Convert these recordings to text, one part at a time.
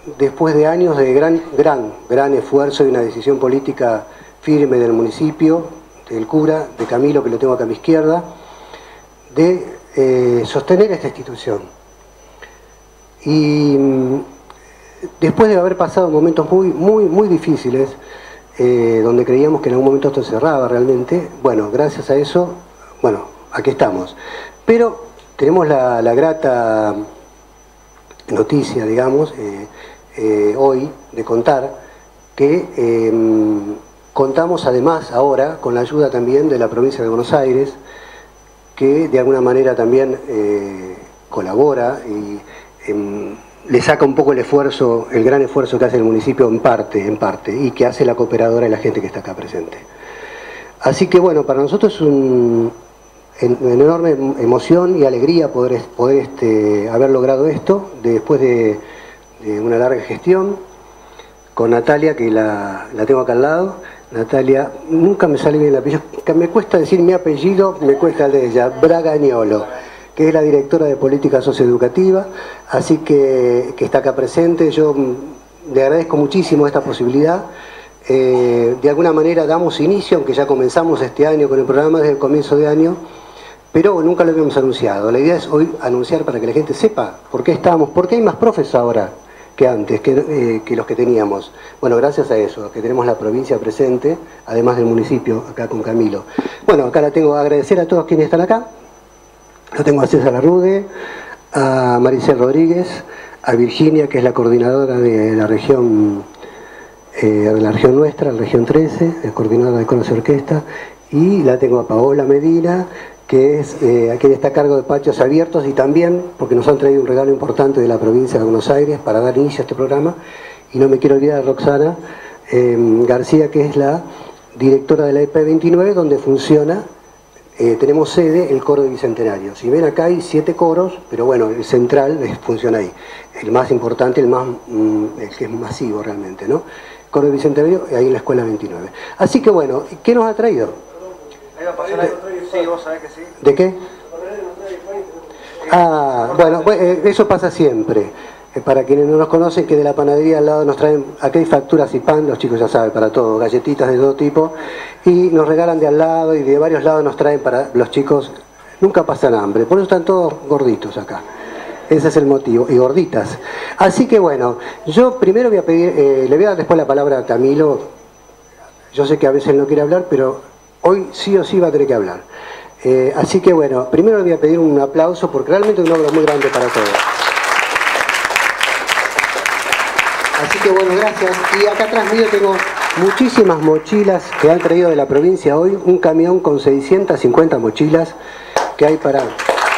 después de años de gran esfuerzo y una decisión política firme del municipio, del cura, de Camilo, que lo tengo acá a mi izquierda, de sostener esta institución. Y después de haber pasado momentos muy difíciles, donde creíamos que en algún momento esto se cerraba realmente, bueno, gracias a eso, bueno, aquí estamos. Pero tenemos la grata noticia, digamos, hoy de contar que contamos además ahora con la ayuda también de la provincia de Buenos Aires, que de alguna manera también colabora y le saca un poco el esfuerzo, el gran esfuerzo que hace el municipio en parte, y que hace la cooperadora y la gente que está acá presente. Así que bueno, para nosotros es una enorme emoción y alegría poder haber logrado esto después de una larga gestión con Natalia, que la tengo acá al lado. Natalia, nunca me sale bien el apellido, me cuesta decir mi apellido, me cuesta el de ella, Bragagnolo, que es la directora de Política Socioeducativa, así que está acá presente. Yo le agradezco muchísimo esta posibilidad. De alguna manera damos inicio, aunque ya comenzamos este año con el programa desde el comienzo de año, pero nunca lo habíamos anunciado. La idea es hoy anunciar para que la gente sepa por qué estamos, por qué hay más profes ahora que antes, que los que teníamos. Bueno, gracias a eso, que tenemos la provincia presente, además del municipio, acá con Camilo. Bueno, acá la tengo a agradecer a todos quienes están acá. Lo tengo a César Arrude, a Maricel Rodríguez, a Virginia, que es la coordinadora de la región nuestra, la región 13, es coordinadora de coros y orquesta, y la tengo a Paola Medina, que es a quien está a cargo de Patios Abiertos, y también porque nos han traído un regalo importante de la provincia de Buenos Aires para dar inicio a este programa. Y no me quiero olvidar de Roxana García, que es la directora de la EP29, donde funciona, tenemos sede, el coro de Bicentenario. Si ven acá hay 7 coros, pero bueno, el central funciona ahí. El más importante, el que es masivo realmente, ¿no? Coro de Bicentenario, ahí en la Escuela 29. Así que bueno, ¿qué nos ha traído? Sí, vos sabés que sí. ¿De qué? Ah, bueno, eso pasa siempre. Para quienes no nos conocen, que de la panadería al lado nos traen, aquí hay facturas y pan, los chicos ya saben, para todo, galletitas de todo tipo, y nos regalan de al lado y de varios lados nos traen para los chicos, nunca pasan hambre, por eso están todos gorditos acá. Ese es el motivo, y gorditas. Así que bueno, yo primero voy a pedir, le voy a dar después la palabra a Camilo. Yo sé que a veces no quiere hablar, pero hoy sí o sí va a tener que hablar. Así que bueno, primero le voy a pedir un aplauso porque realmente es una obra muy grande para todos. Así que bueno, gracias. Y acá atrás mío tengo muchísimas mochilas que han traído de la provincia hoy, un camión con 650 mochilas que hay para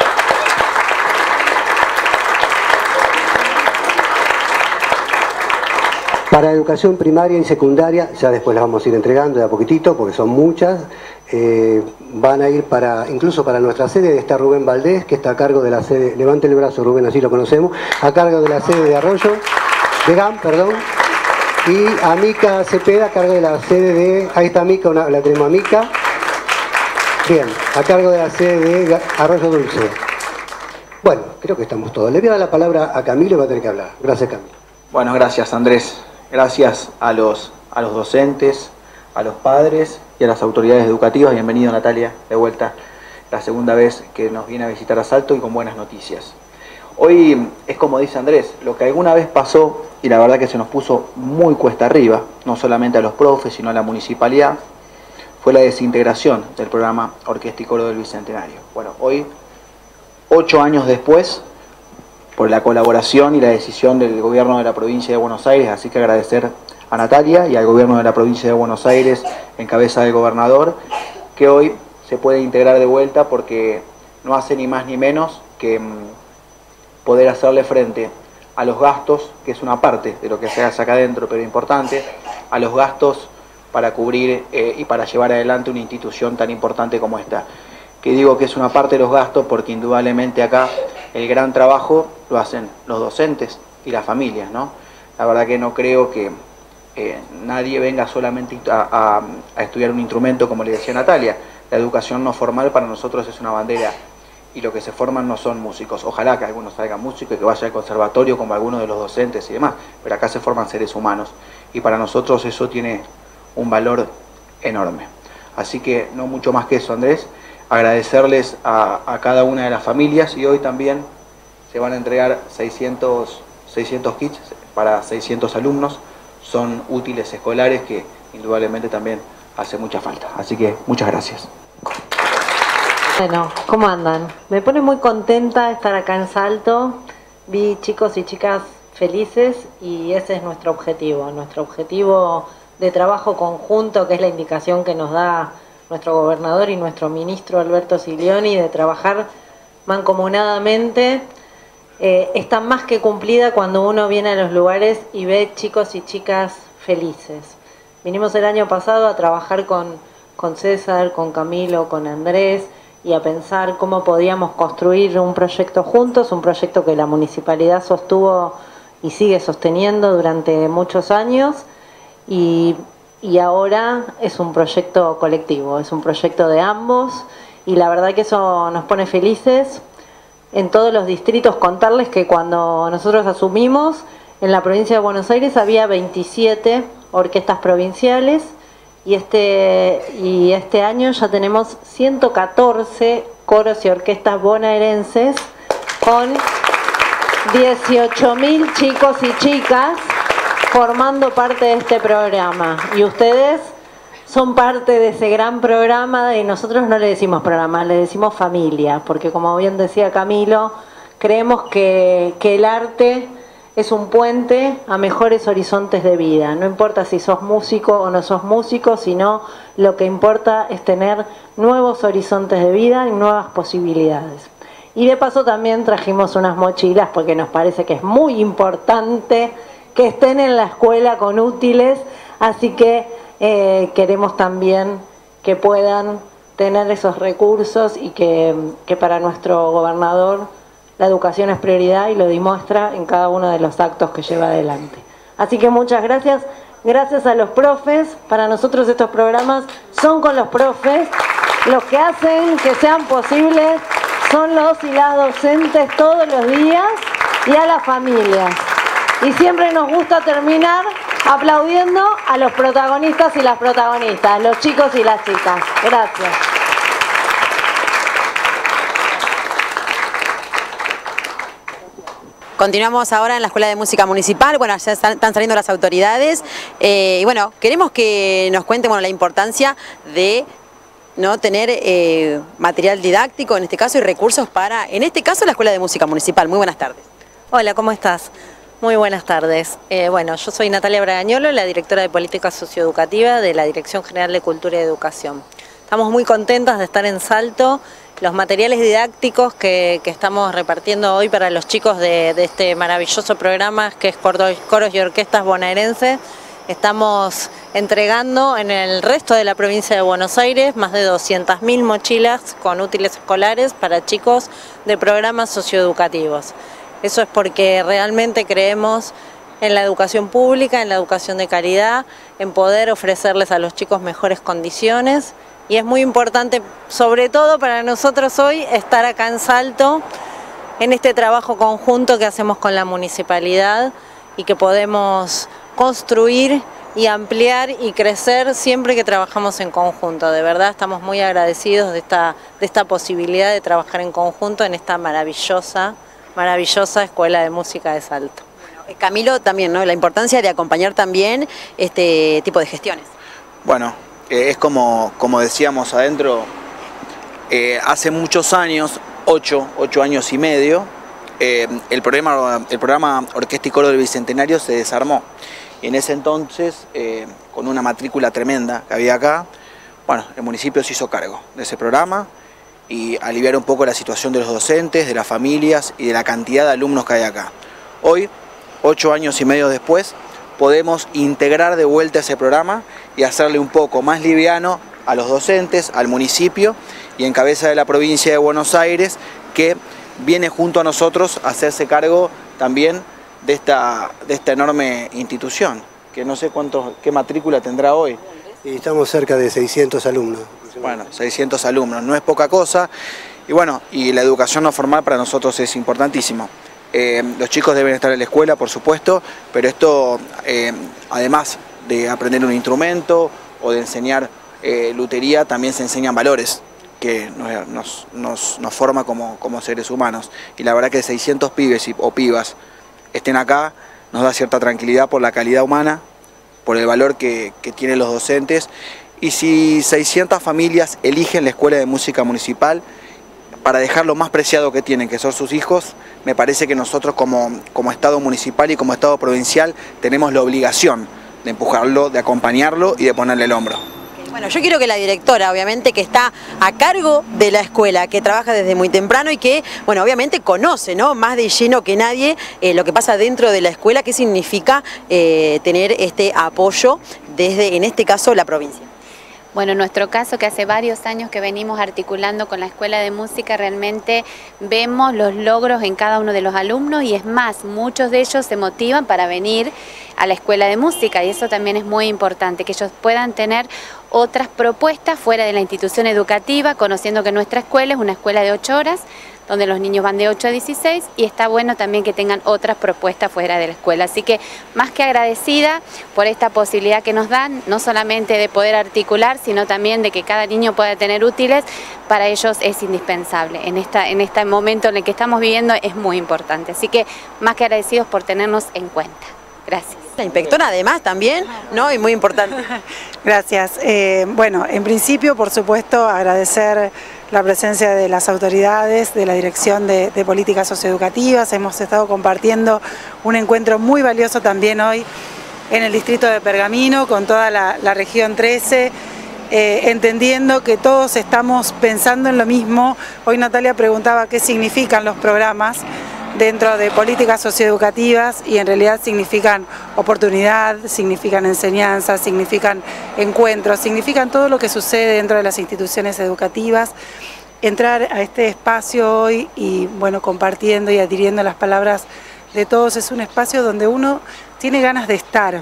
educación primaria y secundaria. Ya después las vamos a ir entregando de a poquitito porque son muchas. Van a ir incluso para nuestra sede. Está Rubén Valdés, que está a cargo de la sede, levante el brazo Rubén, así lo conocemos, a cargo de la sede de Arroyo, de GAM, perdón, y a Mica Cepeda, a cargo de la sede de, ahí está Mica, la tenemos a Mica, bien, a cargo de la sede de Arroyo Dulce. Bueno, creo que estamos todos. Le voy a dar la palabra a Camilo y va a tener que hablar. Gracias, Camilo. Bueno, gracias, Andrés. Gracias a los docentes, a los padres y a las autoridades educativas. Bienvenido, Natalia, de vuelta, la segunda vez que nos viene a visitar a Salto y con buenas noticias. Hoy es como dice Andrés, lo que alguna vez pasó, y la verdad que se nos puso muy cuesta arriba, no solamente a los profes, sino a la municipalidad, fue la desintegración del programa Orquesta y Coro del Bicentenario. Bueno, hoy, 8 años después, por la colaboración y la decisión del gobierno de la provincia de Buenos Aires, así que agradecer a Natalia y al gobierno de la provincia de Buenos Aires, en cabeza del gobernador, que hoy se puede integrar de vuelta porque no hace ni más ni menos que poder hacerle frente a los gastos, que es una parte de lo que se hace acá adentro, pero importante, a los gastos para cubrir y para llevar adelante una institución tan importante como esta. Que digo que es una parte de los gastos porque indudablemente acá el gran trabajo lo hacen los docentes y las familias, ¿no? La verdad que no creo que nadie venga solamente a estudiar un instrumento, como le decía Natalia. La educación no formal para nosotros es una bandera y lo que se forman no son músicos. Ojalá que algunos salgan músicos y que vaya al conservatorio como algunos de los docentes y demás, pero acá se forman seres humanos y para nosotros eso tiene un valor enorme. Así que no mucho más que eso, Andrés, agradecerles a cada una de las familias, y hoy también se van a entregar 600 kits para 600 alumnos, son útiles escolares que indudablemente también hace mucha falta. Así que muchas gracias. Bueno, ¿cómo andan? Me pone muy contenta estar acá en Salto. Vi chicos y chicas felices y ese es nuestro objetivo de trabajo conjunto, que es la indicación que nos da nuestro gobernador y nuestro ministro Alberto Siglioni, de trabajar mancomunadamente. Está más que cumplida cuando uno viene a los lugares y ve chicos y chicas felices. Vinimos el año pasado a trabajar con César, con Camilo, con Andrés, y a pensar cómo podíamos construir un proyecto juntos, un proyecto que la municipalidad sostuvo y sigue sosteniendo durante muchos años, y ahora es un proyecto colectivo, es un proyecto de ambos, y la verdad que eso nos pone felices. En todos los distritos, contarles que cuando nosotros asumimos, en la provincia de Buenos Aires había 27 orquestas provinciales, y este año ya tenemos 114 coros y orquestas bonaerenses con 18.000 chicos y chicas formando parte de este programa. Y ustedes son parte de ese gran programa, y nosotros no le decimos programa, le decimos familia, porque como bien decía Camilo, creemos que el arte es un puente a mejores horizontes de vida. No importa si sos músico o no sos músico, sino lo que importa es tener nuevos horizontes de vida y nuevas posibilidades. Y de paso también trajimos unas mochilas porque nos parece que es muy importante que estén en la escuela con útiles, así que queremos también que puedan tener esos recursos, y que para nuestro gobernador la educación es prioridad y lo demuestra en cada uno de los actos que lleva adelante. Así que muchas gracias. Gracias a los profes. Para nosotros estos programas son con los profes. Los que hacen que sean posibles son los y las docentes todos los días, y a las familias. Y siempre nos gusta terminar aplaudiendo a los protagonistas y las protagonistas, los chicos y las chicas. Gracias. Continuamos ahora en la Escuela de Música Municipal. Bueno, ya están saliendo las autoridades, y bueno, queremos que nos cuenten la importancia de tener material didáctico, en este caso, y recursos para, en este caso, la Escuela de Música Municipal. Muy buenas tardes. Hola, ¿cómo estás? Muy buenas tardes. Bueno, yo soy Natalia Bragañolo, la directora de Política Socioeducativa de la Dirección General de Cultura y Educación. Estamos muy contentas de estar en Salto. Los materiales didácticos que estamos repartiendo hoy para los chicos de este maravilloso programa que es Coros y Orquestas Bonaerenses, estamos entregando en el resto de la provincia de Buenos Aires más de 200.000 mochilas con útiles escolares para chicos de programas socioeducativos. Eso es porque realmente creemos en la educación pública, en la educación de calidad, en poder ofrecerles a los chicos mejores condiciones. Y es muy importante, sobre todo para nosotros hoy, estar acá en Salto, en este trabajo conjunto que hacemos con la municipalidad, y que podemos construir y ampliar y crecer siempre que trabajamos en conjunto. De verdad estamos muy agradecidos de esta posibilidad de trabajar en conjunto en esta maravillosa Escuela de Música de Salto. Bueno, Camilo, también, la importancia de acompañar también este tipo de gestiones. Bueno, es como decíamos adentro, hace muchos años, 8 años y medio, el programa Orquesta y Coro del Bicentenario se desarmó. Y en ese entonces, con una matrícula tremenda que había acá, bueno, el municipio se hizo cargo de ese programa y aliviar un poco la situación de los docentes, de las familias y de la cantidad de alumnos que hay acá. Hoy, 8 años y medio después, podemos integrar de vuelta ese programa y hacerle un poco más liviano a los docentes, al municipio y en cabeza de la provincia de Buenos Aires, que viene junto a nosotros a hacerse cargo también de esta enorme institución, que no sé qué matrícula tendrá hoy. Y estamos cerca de 600 alumnos. Bueno, 600 alumnos, no es poca cosa, Y bueno, y la educación no formal para nosotros es importantísimo. Los chicos deben estar en la escuela, por supuesto, pero esto, además de aprender un instrumento o de enseñar lutería, también se enseñan valores que nos forma como seres humanos. Y la verdad que 600 pibes o pibas estén acá nos da cierta tranquilidad por la calidad humana, por el valor que tienen los docentes. Y si 600 familias eligen la Escuela de Música Municipal para dejar lo más preciado que tienen, que son sus hijos, me parece que nosotros como Estado municipal y como Estado provincial tenemos la obligación de empujarlo, de acompañarlo y de ponerle el hombro. Bueno, yo quiero que la directora, obviamente, que está a cargo de la escuela, que trabaja desde muy temprano y que, bueno, obviamente conoce, ¿no?, más de lleno que nadie lo que pasa dentro de la escuela, qué significa tener este apoyo desde, en este caso, la provincia. Bueno, en nuestro caso, que hace varios años que venimos articulando con la Escuela de Música, realmente vemos los logros en cada uno de los alumnos y es más, muchos de ellos se motivan para venir a la Escuela de Música y eso también es muy importante, que ellos puedan tener otras propuestas fuera de la institución educativa, conociendo que nuestra escuela es una escuela de 8 horas, donde los niños van de 8 a 16 y está bueno también que tengan otras propuestas fuera de la escuela. Así que más que agradecida por esta posibilidad que nos dan, no solamente de poder articular, sino también de que cada niño pueda tener útiles, para ellos es indispensable. En este momento en el que estamos viviendo es muy importante. Así que más que agradecidos por tenernos en cuenta. Gracias. La inspectora además también, ¿no? Y muy importante. Gracias. Bueno, en principio, por supuesto, agradecer la presencia de las autoridades, de la Dirección de Políticas Socioeducativas. Hemos estado compartiendo un encuentro muy valioso también hoy en el distrito de Pergamino, con toda la región 13, entendiendo que todos estamos pensando en lo mismo. Hoy Natalia preguntaba qué significan los programas dentro de políticas socioeducativas y en realidad significan oportunidad, significan enseñanza, significan encuentros, significan todo lo que sucede dentro de las instituciones educativas. Entrar a este espacio hoy y bueno, compartiendo y adhiriendo las palabras de todos, es un espacio donde uno tiene ganas de estar.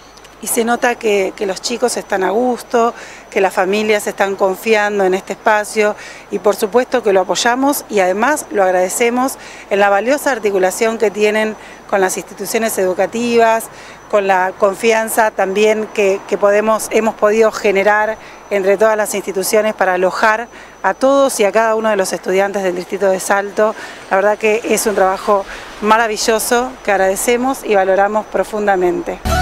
Y se nota que los chicos están a gusto, que las familias están confiando en este espacio y por supuesto que lo apoyamos y además lo agradecemos en la valiosa articulación que tienen con las instituciones educativas, con la confianza también que hemos podido generar entre todas las instituciones para alojar a todos y a cada uno de los estudiantes del distrito de Salto. La verdad que es un trabajo maravilloso que agradecemos y valoramos profundamente.